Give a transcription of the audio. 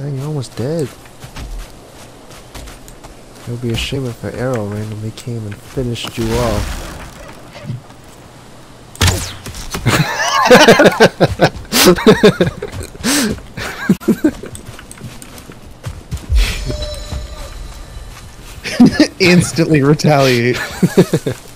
Dang, you're almost dead. It would be a shame if an arrow randomly came and finished you off. Instantly retaliate.